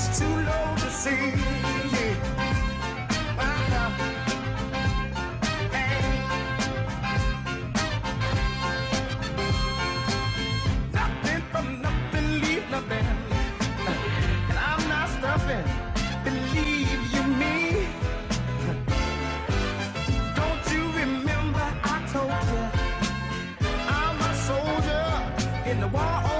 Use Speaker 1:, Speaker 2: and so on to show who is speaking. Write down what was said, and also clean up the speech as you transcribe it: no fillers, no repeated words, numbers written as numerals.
Speaker 1: it's too low to see. Nothing from nothing, leave nothing. And I'm not stuffing, believe you me. Don't you remember I told you I'm a soldier in the war?